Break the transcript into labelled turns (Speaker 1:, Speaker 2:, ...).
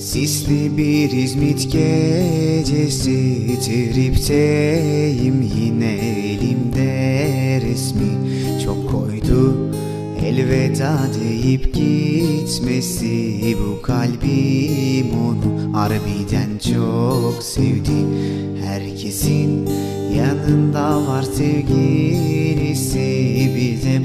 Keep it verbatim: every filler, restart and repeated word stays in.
Speaker 1: Sisli bir İzmit gecesi, tripteyim yine, elimde resmi. Çok koydu elveda deyip gitmesi, bu kalbim onu harbiden çok sevdi. Herkesin yanında var sevgilisi, bize